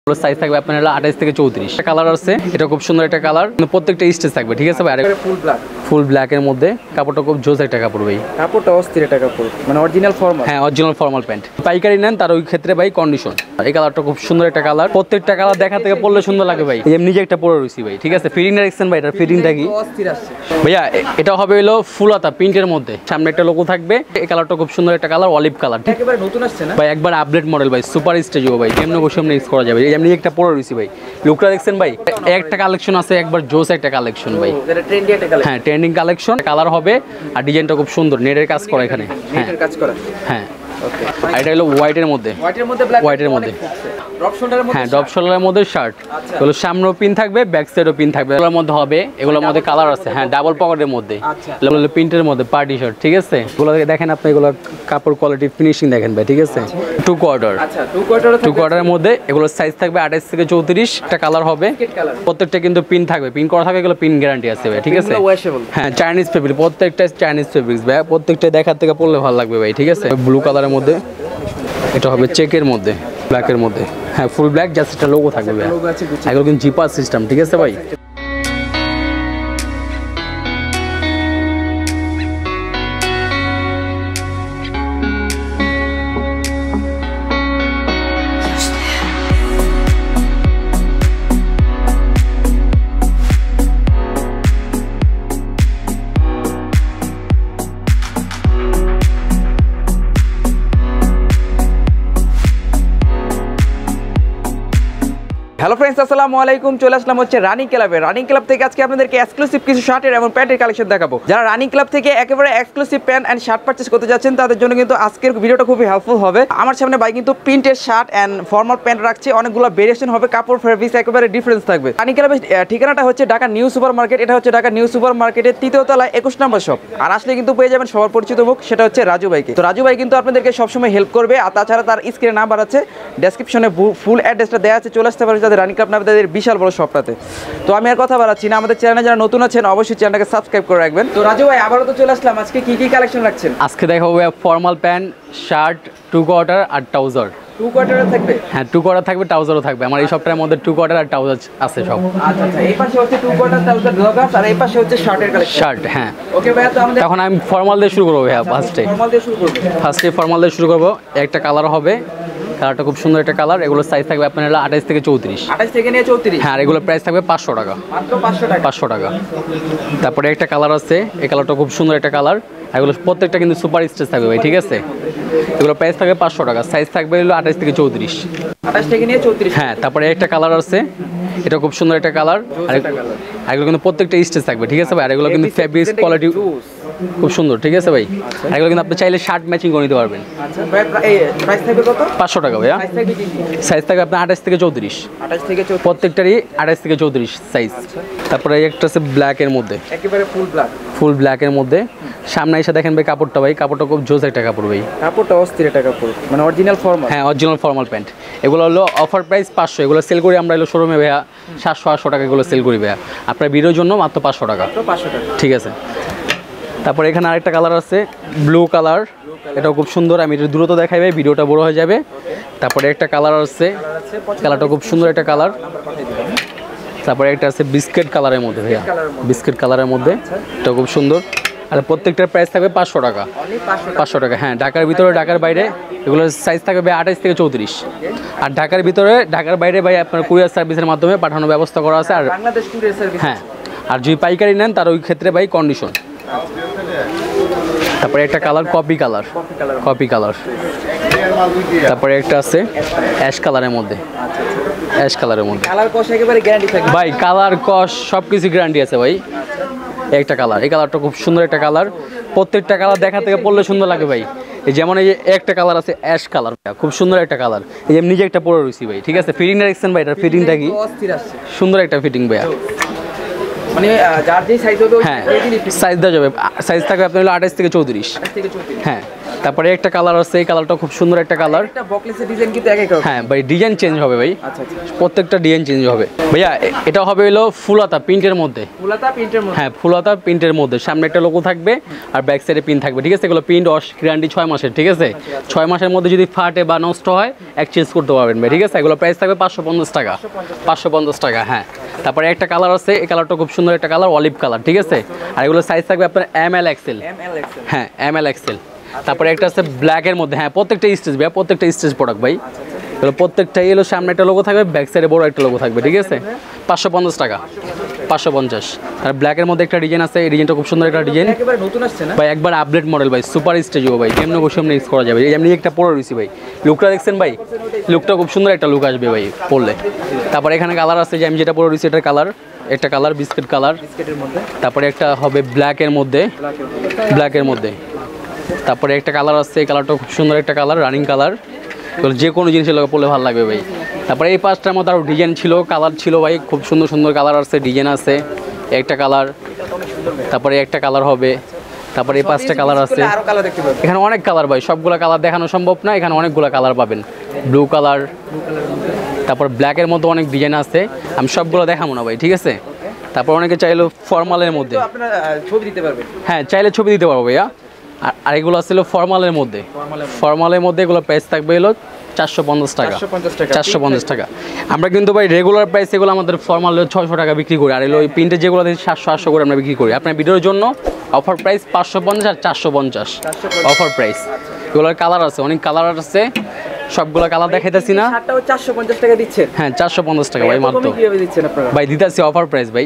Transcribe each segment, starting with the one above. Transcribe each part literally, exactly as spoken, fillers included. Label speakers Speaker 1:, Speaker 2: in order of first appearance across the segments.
Speaker 1: Size থাকবে আপনার হলো আঠাশ থেকে চৌত্রিশ কালার আছে। এটা খুব সুন্দর একটা কালার, প্রত্যেকটা স্টেজ থাকবে, ঠিক আছে ভাই।
Speaker 2: ফুল ব্ল্যাক
Speaker 1: ফুল ব্ল্যাক এর মধ্যে কাপড়টা খুব জোস একটা কাপড় ভাই,
Speaker 2: কাপড়টা অস্থির একটা কাপড়, মানে অরিজিনাল ফর্মাল।
Speaker 1: হ্যাঁ অরিজিনাল ফর্মাল প্যান্ট। পাইকারি নেন তার ওই ক্ষেত্রে ভাই কন্ডিশন। এই কালারটা খুব সুন্দর একটা কালার, প্রত্যেকটা কালার দেখা থেকে পরলে সুন্দর লাগে ভাই। এই নিজে একটা পরে রইছি ভাই, ঠিক আছে। ফিটিংটা দেখছেন ভাই, এটা ফিটিংটা কি
Speaker 2: অস্থির আসছে
Speaker 1: ভাইয়া। এটা হবে হলো ফুলাতা প্রিন্টের মধ্যে, সামনে একটা লোগো থাকবে। এই কালারটা খুব সুন্দর একটা কালার, অলিভ কালার,
Speaker 2: একেবারে নতুন আসছে না
Speaker 1: ভাই, একবার আপডেট মডেল ভাই, সুপার স্টেজও ভাই, কেমনে বসে এমনি ইউজ করা যাবে। এই আমি একটা পরে রইছি ভাই, লুকটা দেখছেন ভাই, একটা কালেকশন আছে একবার জোস একটা কালেকশন ভাই।
Speaker 2: এটা ট্রেন্ডি একটা কালেকশন,
Speaker 1: হ্যাঁ ট্রেন্ডিং কালেকশন। কালার হবে আর ডিজাইনটা খুব সুন্দর, নেটের কাজ করা এখানে, হ্যাঁ
Speaker 2: নেটের কাজ করা,
Speaker 1: হ্যাঁ। আর এটা হলো হোয়াইটের মধ্যে,
Speaker 2: হোয়াইটের মধ্যে ব্ল্যাক,
Speaker 1: হোয়াইটের মধ্যে
Speaker 2: ড্রপ শোল্ডারের মধ্যে,
Speaker 1: হ্যাঁ ড্রপ শোল্ডারের মধ্যে শার্ট। এগুলো সামনেও পিন থাকবে, ব্যাক সাইডেও পিন থাকবে। এগুলোর মধ্যে হবে, এগুলোর মধ্যে কালার আছে, হ্যাঁ ডাবল পকেটের মধ্যে, এগুলো হলো প্রিন্টের মধ্যে পার্টি শার্ট, ঠিক আছে। এগুলো দেখেন আপনি, এগুলো কাপড় কোয়ালিটি ফিনিশিং দেখেন ভাই, ঠিক আছে। টু কোয়ার্টার,
Speaker 2: আচ্ছা টু কোয়ার্টার,
Speaker 1: টু কোয়ার্টারের মধ্যে এগুলো সাইজ থাকবে আঠাশ থেকে চৌত্রিশ। একটা কালার হবে, প্রত্যেকটা কিন্তু পিন থাকবে, পিন করা থাকবে, এগুলো পিন গ্যারান্টি আছে ভাই, ঠিক আছে। হ্যাঁ চাইনিজ ফেব্রিক, প্রত্যেকটা চাইনিজ ফেব্রিক্স ভাই, প্রত্যেকটা দেখার থেকে পরলে ভালো লাগবে ভাই, ঠিক আছে। ব্লু কালারের মধ্যে, এটা হবে চেকের মধ্যে, ব্ল্যাকের মধ্যে, হ্যাঁ ফুল ব্ল্যাক, জাস্ট একটা লোগো থাকবে ভাই। এগুলো কিন্তু জিপার সিস্টেম, ঠিক আছে ভাই।
Speaker 2: হ্যালো ফ্রেন্ডস, আসসালামু আলাইকুম। চলে আসলাম হচ্ছে রানিং ক্লাবে। রানিং ক্লাব থেকে আজকে আপনাদেরকে এক্সক্লুসিভ কিছু শার্টের এবং প্যান্টের কালেকশন দেখাবো। যারা রানিং ক্লাব থেকে একেবারে exclusive pant and shirt purchase করতে যাচ্ছেন, তাদের জন্য কিন্তু আজকের ভিডিওটা খুবই হেল্পফুল হবে। আমার সামনে ভাই কিন্তু প্রিন্টের শার্ট অ্যান্ড ফর্মাল প্যান্ট রাখছে, অনেকগুলো ভেরিয়েশন হবে, কাপড় ফেব্রিক্স একেবারে ডিফারেন্স থাকবে। রানিং ক্লাবের ঠিকানাটা হচ্ছে ঢাকা নিউ সুপার মার্কেট। এটা হচ্ছে ঢাকা নিউ সুপার মার্কেটের তৃতীয় তলায় একুশ নম্বর শপ। আর আসলে কিন্তু পেয়ে যাবেন সবার পরিচিত মুখ, সেটা হচ্ছে রাজু ভাইকে। তো রাজু ভাই কিন্তু আপনাদেরকে সবসময় হেল্প করবে। আর তাছাড়া তার স্ক্রিনে নাম্বার আছে, ডেসক্রিপশনে ফুল অ্যাড্রেসটা দেওয়া আছে, চলে আসতে পারে তাদের রানিং ক্লাব নামে তাদের বিশাল বড় শপটাতে। তো আমি আর কথা বাড়াচ্ছি না, আমাদের চ্যানেলে যারা নতুন আছেন অবশ্যই চ্যানেলটাকে সাবস্ক্রাইব করে রাখবেন। তো রাজু ভাই আবারও তো চলে আসলাম, আজকে কি কি কালেকশন রাখছেন?
Speaker 1: আজকে দেখাবো formal pant, shirt, two quarter আর ট্রাউজার।
Speaker 2: টু কোয়ার্টারে থাকবে,
Speaker 1: হ্যাঁ টু কোয়ার্টার থাকবে, ট্রাউজারও থাকবে। আমার এই সপ্তাহের মধ্যে টু কোয়ার্টার আর ট্রাউজার আছে সব।
Speaker 2: আচ্ছা আচ্ছা, এই পাশে হচ্ছে টু কোয়ার্টার ট্রাউজার ব্লগার্স, আর এই পাশে হচ্ছে শার্টের কালেকশন।
Speaker 1: শার্ট, হ্যাঁ
Speaker 2: ওকে ভাই, তো আমরা
Speaker 1: এখন আমি ফর্মাল দিয়ে শুরু করবো ভাইয়া। ফার্স্টে
Speaker 2: ফর্মাল দিয়ে শুরু করব,
Speaker 1: ফার্স্টে ফর্মাল দিয়ে শুরু করবো। একটা কালার হবে, কালারটা খুব সুন্দর একটা কালার। এগুলো সাইজ থাকবে আপনার হলো আঠাশ থেকে চৌত্রিশ।
Speaker 2: আঠাশ থেকে নিয়ে চৌত্রিশ,
Speaker 1: হ্যাঁ, আর এগুলো প্রাইস থাকবে পাঁচশো টাকা,
Speaker 2: মাত্র পাঁচশো টাকা।
Speaker 1: পাঁচশো টাকা। তারপরে একটা কালার আছে, এই কালারটা খুব সুন্দর একটা কালার। এগুলো প্রত্যেকটা কিন্তু সুপার স্টেজ থাকবে ভাই, ঠিক আছে। এগুলো প্রাইস থাকবে পাঁচশো টাকা, সাইজ থাকবে হলো আঠাশ থেকে চৌত্রিশ।
Speaker 2: আঠাশ থেকে নিয়ে চৌত্রিশ,
Speaker 1: হ্যাঁ। তারপরে একটা কালার আছে, এটা খুব সুন্দর একটা কালার। আর এগুলো কিন্তু প্রত্যেকটা স্টেজ থাকবে, ঠিক আছে ভাই। আর এগুলো কিন্তু ফেব্রিক্স কোয়ালিটি খুব সুন্দর, ঠিক আছে ভাই। আর এগুলো কিন্তু আপনি চাইলে শার্ট ম্যাচিং করে নিতে পারবেন।
Speaker 2: আচ্ছা ভাই, প্রাইস থাকবে কত?
Speaker 1: পাঁচশো টাকা ভাইয়া। সাইজ থাকবে আপনার আঠাশ থেকে চৌত্রিশ,
Speaker 2: আঠাশ থেকে চৌত্রিশ,
Speaker 1: প্রত্যেকটারই আঠাশ থেকে চৌত্রিশ সাইজ। তারপরে একটা আছে ব্ল্যাকের মধ্যে,
Speaker 2: একেবারে ফুল ব্ল্যাক,
Speaker 1: ফুল ব্ল্যাকের মধ্যে। সামনে এসে দেখেন ভাই কাপড়টা, ভাই কাপড়টা খুব জোস একটা কাপড় ভাই,
Speaker 2: কাপড়টা অস্থির একটা কাপড়, মানে অরিজিনাল ফর্মাল।
Speaker 1: হ্যাঁ অরিজিনাল ফর্মাল প্যান্ট। এগুলো হলো অফার প্রাইস পাঁচশো। এগুলো সেল করি আমরা হলো শোরুমে ভাইয়া সাতশো আটশো টাকা এগুলো সেল করি ভাইয়া। আপনার ভিডিওর জন্য মাত্র পাঁচশো টাকা,
Speaker 2: পাঁচশো টাকা, ঠিক আছে।
Speaker 1: তারপরে এখানে আরেকটা কালার আছে, ব্লু কালার। এটাও খুব সুন্দর, আমি এটা দ্রুত দেখাই ভাই, ভিডিওটা বড় হয়ে যাবে। তারপরে একটা কালার আছে, কালারটা খুব সুন্দর একটা কালার। তারপরে একটা আছে বিস্কিট কালারের মধ্যে ভাইয়া, বিস্কিট কালারের মধ্যে, এটা খুব সুন্দর। আর প্রত্যেকটার প্রাইস থাকবে পাঁচশো টাকা, পাঁচশো টাকা। হ্যাঁ, ঢাকার ভিতরে ঢাকার বাইরে এগুলোর সাইজ থাকবে ভাই আঠাশ থেকে চৌত্রিশ। আর ঢাকার ভিতরে ঢাকার বাইরে ভাই আপনার কুরিয়ার সার্ভিসের মাধ্যমে পাঠানোর ব্যবস্থা করা আছে। আর
Speaker 2: বাংলাদেশ কুরিয়ার সার্ভিস,
Speaker 1: হ্যাঁ। আর যদি পাইকারি নেন তার ওই ক্ষেত্রে ভাই কন্ডিশন। তারপরে একটা colour copy colour, copy colour. তারপরে একটা আছে অ্যাশ কালারের মধ্যে, অ্যাশ কালারের মধ্যে।
Speaker 2: কালার কস একেবারে গ্যারান্টি থাকে
Speaker 1: ভাই, কালার কস সব কিছু গ্যারান্টি আছে ভাই। একটা কালার, এই কালারটা খুব সুন্দর একটা কালার, প্রত্যেকটা কালার দেখা থেকে পরলে সুন্দর লাগে ভাই। এই যেমন এই একটা কালার আছে অ্যাশ কালার, খুব সুন্দর একটা কালার। এই যে নিজে একটা পরে রয়েছি ভাই, ঠিক আছে। ফিটিংটা দেখছেন ভাই, এটার ফিটিংটা কি
Speaker 2: অস্থির আসছে,
Speaker 1: সুন্দর একটা ফিটিং ভাইয়া।
Speaker 2: মানে যার যে সাইজ হবে
Speaker 1: হ্যাঁ সাইজ দেওয়া যাবে, সাইজ থাকবে আপনার হলো আঠাশ থেকে চৌত্রিশ। হ্যাঁ তারপরে একটা কালার আছে, এই কালারটা খুব সুন্দর একটা কালার।
Speaker 2: একটা বকলেসের ডিজাইন কিন্তু এক এক রকম।
Speaker 1: হ্যাঁ ভাই ডিজাইন চেঞ্জ হবে ভাই,
Speaker 2: আচ্ছা আচ্ছা
Speaker 1: প্রত্যেকটা ডিজাইন চেঞ্জ হবে ভাইয়া। এটা হবে হলো ফুলাতা প্রিন্টের মধ্যে,
Speaker 2: ফুলাতা প্রিন্টের মধ্যে।
Speaker 1: হ্যাঁ ফুলাতা প্রিন্টের মধ্যে, সামনে একটা লোগো থাকবে আর ব্যাক সাইডে পিন থাকবে, ঠিক আছে। এগুলো প্রিন্ট ওয়াশ গ্যারান্টি ছয় মাসের, ঠিক আছে। ছয় মাসের মধ্যে যদি ফাটে বা নষ্ট হয় এক্সচেঞ্জ করতে পারবেন ভাই, ঠিক আছে। এগুলো প্রাইস থাকবে পাঁচশো পঞ্চাশ টাকা, পাঁচশো পঞ্চাশ টাকা। হ্যাঁ তারপরে একটা কালার আছে, এই কালারটা খুব সুন্দর একটা কালার, অলিভ কালার, ঠিক আছে। আর এগুলো সাইজ থাকবে আপনার এম এল এক্সেল, হ্যাঁ এম এল এক্সেল। তারপরে একটা আছে ব্ল্যাকের মধ্যে, হ্যাঁ প্রত্যেকটা স্টেজ ভাই, প্রত্যেকটা স্টেজ প্রোডাক্ট ভাই। এগুলো প্রত্যেকটাই এলো সামনে একটা লোগো থাকবে, ব্যাক সাইডে বড় একটা লোগো থাকবে, ঠিক আছে। পাঁচশো পঞ্চাশ টাকা, পাঁচশো পঞ্চাশ। আর ব্ল্যাকের মধ্যে একটা ডিজাইন আছে, এই ডিজাইনটা খুব সুন্দর একটা ডিজাইন
Speaker 2: একেবারে নতুন আসছে না
Speaker 1: ভাই, একবার আপডেট মডেল ভাই, সুপার স্টেজও ভাই, কেমন বসে এমনি ইউজ করা যাবে। এমনি একটা পরে রয়েছি ভাই, লুকটা দেখছেন ভাই, লুকটা খুব সুন্দর একটা লুক আসবে ভাই পরলে। তারপর এখানে কালার আছে, যে আমি যেটা পরে রয়েছি এটার কালার, একটা কালার বিস্কিট কালার,
Speaker 2: বিস্কিটের মধ্যে।
Speaker 1: তারপরে একটা হবে ব্ল্যাকের মধ্যে, ব্ল্যাকের মধ্যে। তারপরে একটা কালার আছে, এই কালারটা খুব সুন্দর একটা কালার, রানিং কালার, যে কোনো জিনিসের লোক পরলে ভালো লাগবে ভাই। তারপরে এই পাঁচটার মধ্যে আরও ডিজাইন ছিল, কালার ছিল ভাই, খুব সুন্দর সুন্দর কালার আছে, ডিজাইন আছে। একটা কালার, তারপরে একটা কালার হবে, তারপরে এই পাঁচটা কালার আছে। এখানে অনেক কালার ভাই, সবগুলো কালার দেখানো সম্ভব না, এখানে অনেকগুলো কালার পাবেন। ব্লু কালার, তারপর ব্ল্যাকের মধ্যে অনেক ডিজাইন আছে, আমি সবগুলো দেখাবো না ভাই, ঠিক আছে। তারপর অনেকে চাইলো ফর্মালের মধ্যে,
Speaker 2: ছবি দিতে পারবেন,
Speaker 1: হ্যাঁ চাইলে ছবি দিতে পারবো ভাইয়া। আর আর এগুলো ছিল ফর্মালের মধ্যে, ফর্মালের মধ্যে এগুলো প্রাইস থাকবে হলো চারশো পঞ্চাশ টাকা, চারশো পঞ্চাশ টাকা। আমরা কিন্তু ভাই রেগুলার প্রাইস এগুলো আমাদের ফর্মাল ছয়শো টাকা বিক্রি করি, আর এগুলো ওই প্রিন্টে যেগুলো দিচ্ছি সাতশো আটশো করে আমরা বিক্রি করি। আপনার ভিডিওর জন্য অফার প্রাইস পাঁচশো পঞ্চাশ আর চারশো পঞ্চাশ অফার প্রাইস। এগুলোর কালার আছে, অনেক কালার আছে, সবগুলো কালার দেখাইতেছি না।
Speaker 2: চারশো পঞ্চাশ টাকা দিচ্ছেন?
Speaker 1: হ্যাঁ চারশো পঞ্চাশ টাকা ভাই মাত্র। ভাই দিতেছি অফার প্রাইস ভাই।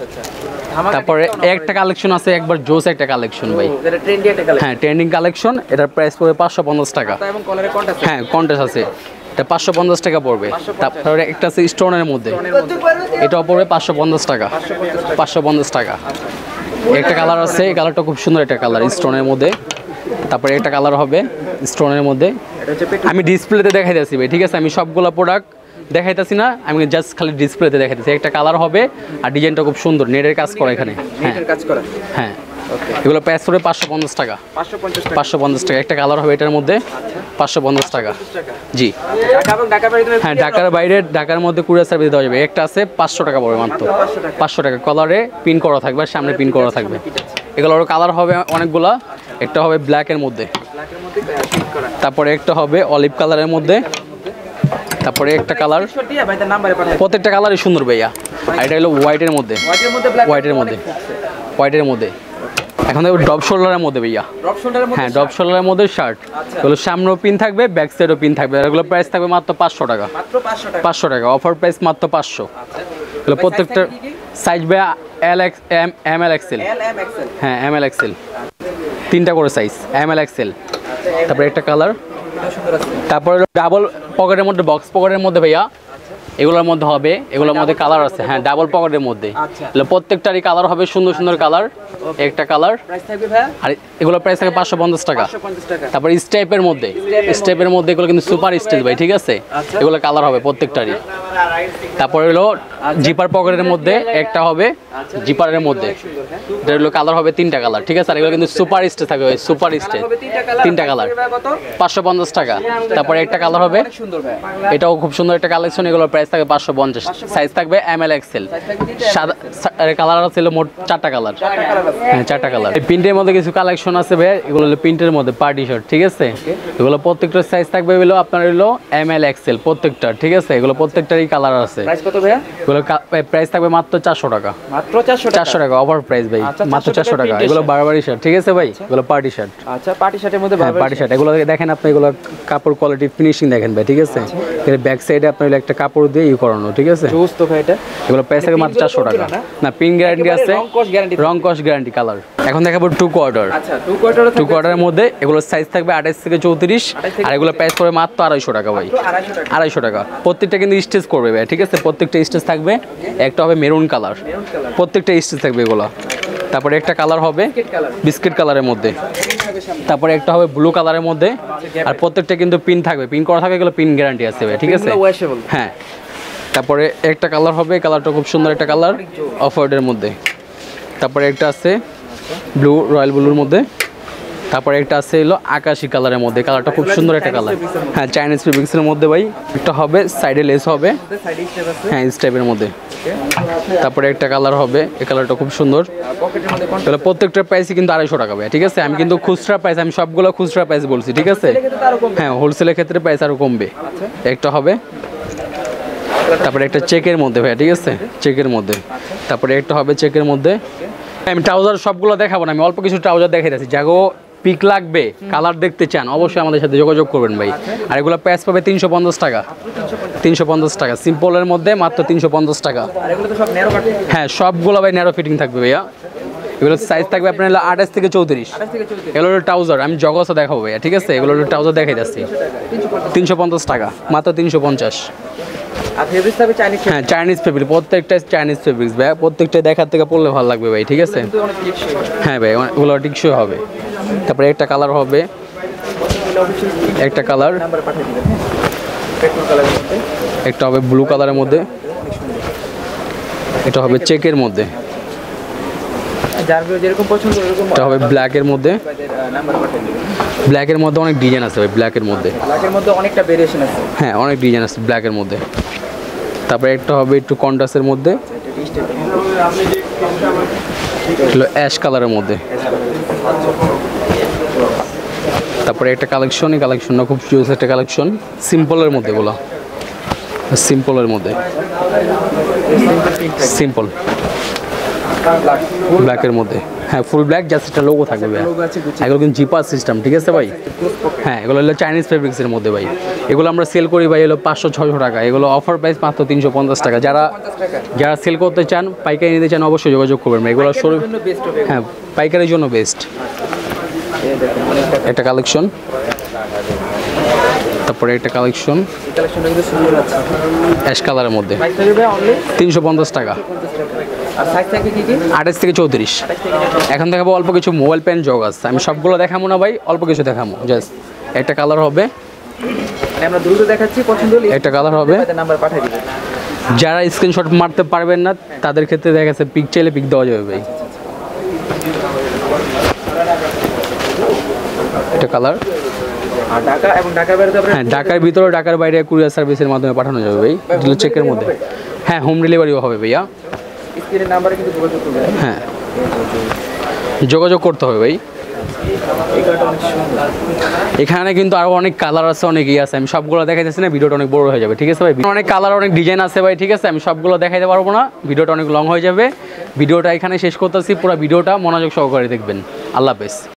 Speaker 1: তারপরে একটা কালেকশন আছে, একবার জোস একটা কালেকশন ভাই, হ্যাঁ ট্রেন্ডিং কালেকশন, এটার প্রাইস পড়বে পাঁচশো পঞ্চাশ টাকা। হ্যাঁ কন্টেস্ট আছে, এটা পাঁচশো পঞ্চাশ টাকা পড়বে। তারপরে একটা আছে স্টোনের মধ্যে, এটাও পড়বে পাঁচশো পঞ্চাশ টাকা, পাঁচশো পঞ্চাশ টাকা। একটা কালার আছে, এই কালারটা খুব সুন্দর একটা কালার স্টোনের মধ্যে। তারপরে একটা কালার হবে স্টোনের মধ্যে, আমি ডিসপ্লেতে দেখাইতেছি ভাই, ঠিক আছে। আমি সবগুলো প্রোডাক্ট দেখাইতেছি না, আমি জাস্ট খালি ডিসপ্লেতে দেখাইতেছি। একটা কালার হবে আর ডিজাইনটা খুব সুন্দর, নেটের কাজ করা এখানে, হ্যাঁ কাজ করা, হ্যাঁ এগুলো প্রাইস পড়বে পাঁচশো পঞ্চাশ টাকা, পাঁচশো পঞ্চাশ টাকা। একটা কালার হবে এটার মধ্যে, পাঁচশো পঞ্চাশ টাকা। জি হ্যাঁ ঢাকার বাইরে, ঢাকার মধ্যে কুরিয়ার সার্ভিস দেওয়া যাবে। একটা আছে পাঁচশো টাকা পড়বে মাত্র, পাঁচশো টাকা। কালারে পিন করা থাকবে, সামনে পিন করা থাকবে। এগুলোর কালার হবে অনেকগুলা, একটা হবে ব্ল্যাকের মধ্যে, তারপরে একটা হবে অলিভ কালারের মধ্যে, তারপরে একটা কালার, প্রত্যেকটা কালারই সুন্দর ভাইয়া। আর এটা হলো হোয়াইটের মধ্যে, হোয়াইটের মধ্যে, হোয়াইটের মধ্যে। এখন দেখো ড্রপ শোল্ডারের মধ্যে ভাইয়া, হ্যাঁ ড্রপ শোল্ডারের মধ্যে শার্ট, এগুলো সামনেও পিন থাকবে, ব্যাক সাইডেও পিন থাকবে। এগুলো প্রাইস থাকবে মাত্র পাঁচশো টাকা, পাঁচশো টাকা অফার প্রাইস মাত্র পাঁচশো। এগুলো প্রত্যেকটা সাইজ ভাইয়া L X M M L XL, হ্যাঁ এম এল এক্সেল, তিনটা করে সাইজ এম এল এক্সেল। তারপরে একটা কালার, তারপরে ডাবল পকেটের মধ্যে, বক্স পকেটের মধ্যে ভাইয়া, এগুলোর মধ্যে হবে, এগুলোর মধ্যে কালার আছে, হ্যাঁ ডাবল পকেটের মধ্যে। প্রত্যেকটারই কালার হবে সুন্দর সুন্দর কালার, একটা কালার। আর এগুলো প্রাইস থাকে পাঁচশো পঞ্চাশ টাকা। তারপর স্টেপের মধ্যে, স্টেপের মধ্যে এগুলো কিন্তু সুপার স্টেজ ভাই, ঠিক আছে। এগুলো কালার হবে প্রত্যেকটারই। তারপরে হলো জিপার পকেটের মধ্যে একটা হবে, জিপারের মধ্যে এটা হলো কালার হবে তিনটা কালার, ঠিক আছে। আর এগুলো কিন্তু সুপার স্টেজ থাকবে, সুপার স্টেজ তিনটা কালার, পাঁচশো পঞ্চাশ টাকা। তারপরে একটা কালার হবে, এটাও খুব সুন্দর একটা কালেকশন, এগুলোর প্রাইস থাকবে পাঁচশো পঞ্চাশ, সাইজ থাকবে এম এল এক্সেল। সাদা কালার ছিল মোট চারটা কালার, হ্যাঁ চারটা কালার। এই প্রিন্টের মধ্যে কিছু কালেকশন আছে ভাই, এগুলো হলো প্রিন্টের মধ্যে পার্টি শার্ট, ঠিক আছে। এগুলো প্রত্যেকটার সাইজ থাকবে হলো আপনার হলো এম এল এক্সেল প্রত্যেকটা, ঠিক আছে। এগুলো প্রত্যেকটারই কালার আছে। এগুলো প্রাইস থাকবে মাত্র চারশো টাকা, মাত্র চারশো টাকা অফার প্রাইস ভাই, মাত্র চারশো টাকা। এগুলো বারবারি শার্ট, ঠিক আছে ভাই, এগুলো পার্টি শার্ট। আচ্ছা পার্টি শার্টের মধ্যে পার্টি শার্ট, এগুলো দেখেন আপনি, এগুলো কাপড় কোয়ালিটি ফিনিশিং দেখেন ভাই, ঠিক আছে। এর ব্যাক সাইডে আপনার একটা কাপড় দিয়ে ইউ করানো, ঠিক আছে। এগুলো প্রাইস থাকবে মাত্র চারশো টাকা। না পিন গ্যারান্টি আছে, রং কস গ্যারান্টি কালার। এখন দেখাবো টু কোয়ার্টার, টু কোয়ার্টারের মধ্যে এগুলোর সাইজ থাকবে আঠাশ থেকে চৌত্রিশ, আর এগুলো প্রাইস পড়বে মাত্র আড়াইশো টাকা ভাই, আড়াইশো টাকা। প্রত্যেকটা কিন্তু স্টেজ করবে ভাই, ঠিক আছে। প্রত্যেকটা স্টেজ থাকবে, একটা হবে মেরুন কালার, প্রত্যেকটা স্টেজ থাকবে এগুলো। তারপরে একটা কালার হবে বিস্কিট কালারের মধ্যে, তারপরে একটা হবে ব্লু কালারের মধ্যে। আর প্রত্যেকটা কিন্তু পিন থাকবে, পিন করা থাকবে, এগুলো পিন গ্যারান্টি আছে ভাই, ঠিক আছে। হ্যাঁ তারপরে একটা কালার হবে, কালারটা খুব সুন্দর একটা কালার, অফ হোয়াইটের মধ্যে। তারপরে একটা আছে ব্লু রয়্যাল ব্লুর মধ্যে, তারপরে একটা আছে হলো আকাশি কালারের মধ্যে, কালারটা খুব সুন্দর একটা কালার। হ্যাঁ চাইনিজ ফেব্রিক্সের মধ্যে ভাই, একটা হবে সাইডে লেস হবে, হ্যাঁ স্টেপের মধ্যে। তারপরে একটা কালার হবে, এই কালারটা খুব সুন্দর। তাহলে প্রত্যেকটা প্রাইসই কিন্তু আড়াইশো টাকা ভাই, ঠিক আছে? আমি কিন্তু খুচরা প্রাইস, আমি সবগুলো খুচরা প্রাইস বলছি, ঠিক আছে? হ্যাঁ হোলসেলের ক্ষেত্রে প্রাইস আরও কমবে। একটা হবে, তারপরে একটা চেকের মধ্যে ভাইয়া, ঠিক আছে? চেকের মধ্যে। তারপরে একটা হবে চেকের মধ্যে। আমি ট্রাউজার সবগুলো দেখাবো না, আমি অল্প কিছু ট্রাউজার দেখাই যাচ্ছি। যাগো পিক লাগবে, কালার দেখতে চান, অবশ্যই আমাদের সাথে যোগাযোগ করবেন ভাই। আর এগুলো প্রাইস পাবে তিনশো পঞ্চাশ টাকা, তিনশো পঞ্চাশ টাকা সিম্পলের মধ্যে মাত্র তিনশো পঞ্চাশ টাকা। হ্যাঁ সবগুলো ভাই ন্যারো ফিটিং থাকবে ভাইয়া। এগুলো সাইজ থাকবে আপনার হলো আঠাশ থেকে চৌত্রিশ। এগুলো হলো ট্রাউজার, আমি জগসও দেখাবো ভাইয়া, ঠিক আছে? এগুলো হলো ট্রাউজার দেখাই যাচ্ছি, তিনশো পঞ্চাশ টাকা, মাত্র তিনশো পঞ্চাশ। হ্যাঁ চাইনিজ ফেব্রিক, প্রত্যেকটা চাইনিজ ফেব্রিক্স ভাই, প্রত্যেকটা দেখার থেকে পড়লে ভালো লাগবে ভাই, ঠিক আছে? হ্যাঁ ভাই ওগুলো টিকসই হবে। তারপরে একটা কালার হবে, একটা কালার, একটা হবে ব্লু কালারের মধ্যে, এটা হবে চেকের মধ্যে, এটা হবে ব্ল্যাকের মধ্যে। ব্ল্যাকের মধ্যে অনেক ডিজাইন আছে ভাই, ব্ল্যাকের মধ্যে
Speaker 2: অনেকটা ভেরিয়েশন আছে।
Speaker 1: হ্যাঁ অনেক ডিজাইন আছে ব্ল্যাকের মধ্যে। তারপরে একটা হবে একটু কন্ট্রাস্টের মধ্যে, হলো অ্যাশ কালারের মধ্যে। তারপরে একটা কালেকশন, এই কালেকশনটা খুব জোস একটা কালেকশন, সিম্পলের মধ্যে বলা, সিম্পলের মধ্যে, সিম্পল ব্ল্যাকের মধ্যে। হ্যাঁ ফুল ব্ল্যাক, জাস্ট একটা লোগো থাকবে ভাই। এগুলো কিন্তু জিপার সিস্টেম, ঠিক আছে ভাই? হ্যাঁ এগুলো হলো চাইনিজ ফেব্রিক্সের মধ্যে ভাই। এগুলো আমরা সেল করি ভাই হলো পাঁচশো ছশো টাকা, এগুলো অফার প্রাইস মাত্র তিনশো পঞ্চাশ টাকা। যারা যারা সেল করতে চান, পাইকারি নিতে চান, অবশ্যই যোগাযোগ করবেন। এগুলো সরু, হ্যাঁ পাইকারির জন্য বেস্ট। একটা কালেকশন, তারপরে একটা কালেকশন অ্যাশ কালারের মধ্যে, তিনশো পঞ্চাশ টাকা, আঠাশ থেকে চৌত্রিশ। এখন দেখাবো অল্প কিছু মোবাইল পেন জগ আছে, আমি সবগুলো দেখাবো না ভাই, অল্প কিছু দেখাবো জাস্ট। একটা কালার হবে,
Speaker 2: আমরা দ্রুত দেখাচ্ছি, পছন্দ হলে
Speaker 1: একটা কালার হবে।
Speaker 2: নাম্বার পাঠিয়ে দিবেন।
Speaker 1: যারা স্ক্রিনশট মারতে পারবেন না তাদের ক্ষেত্রে দেখা গেছে পিক চাইলে পিক দেওয়া যাবে ভাই। একটা কালার,
Speaker 2: আর ঢাকা এবং ঢাকার বাইরে তো
Speaker 1: হ্যাঁ ঢাকার ভিতরে, ঢাকার বাইরে কুরিয়ার সার্ভিসের মাধ্যমে পাঠানো যাবে ভাই, এগুলো চেকের মধ্যে। হ্যাঁ হোম ডেলিভারিও হবে ভাইয়া,
Speaker 2: স্ক্রিনের নাম্বারে কিন্তু যোগাযোগ করবেন।
Speaker 1: হ্যাঁ যোগাযোগ করতে হবে ভাই। এখানে কিন্তু আরো অনেক কালার আছে, অনেক ইয়ে আছে, আমি সবগুলো দেখাইতেছি না, ভিডিওটা অনেক বড় হয়ে যাবে, ঠিক আছে ভাই? অনেক কালার, অনেক ডিজাইন আছে ভাই, ঠিক আছে? আমি সবগুলো দেখাইতে পারবো না, ভিডিওটা অনেক লং হয়ে যাবে। ভিডিওটা এখানে শেষ করতেছি, পুরো ভিডিওটা মনোযোগ সহকারে দেখবেন। আল্লাহ হাফেজ।